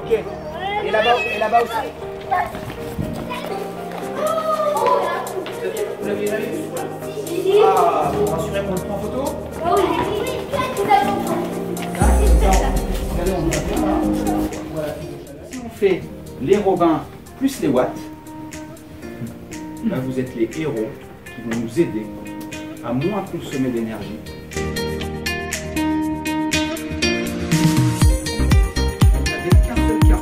Ok. Et là-bas aussi. Vous l'aviez vu? Ah, vous rassurez qu'on le prend en photo? Oui. Regardez, on va faire là. Voilà. Si on fait les Robins plus les Watts, là vous êtes les héros qui vont nous aider à moins consommer d'énergie. Vous n'avez qu'un seul carreau.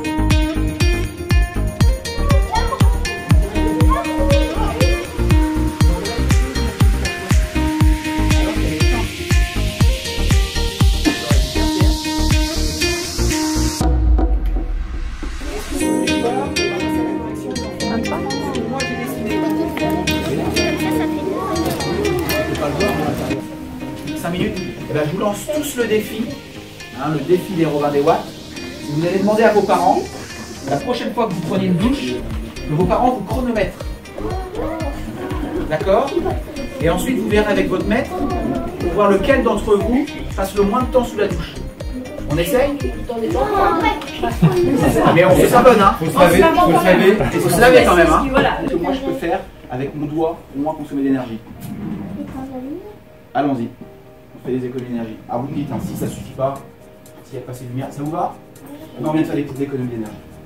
Moi j'ai dessiné. 5 minutes. Et ben, je vous lance tous le défi, hein, le défi des Robins des Watts. Vous allez demander à vos parents, la prochaine fois que vous prenez une douche, que vos parents vous chronomètrent. D'accord? Et ensuite vous verrez avec votre maître pour voir lequel d'entre vous passe le moins de temps sous la douche. On essaye? Mais on fait ça bonne, hein? Faut se laver, faut se laver. Il faut se laver quand même, hein? Ce que moi je peux faire avec mon doigt pour moins consommer d'énergie. Allons-y. On fait des économies d'énergie. Ah, vous me dites, hein, si ça suffit pas, s'il n'y a pas assez de lumière, ça vous va? On vient de faire des petites économies d'énergie.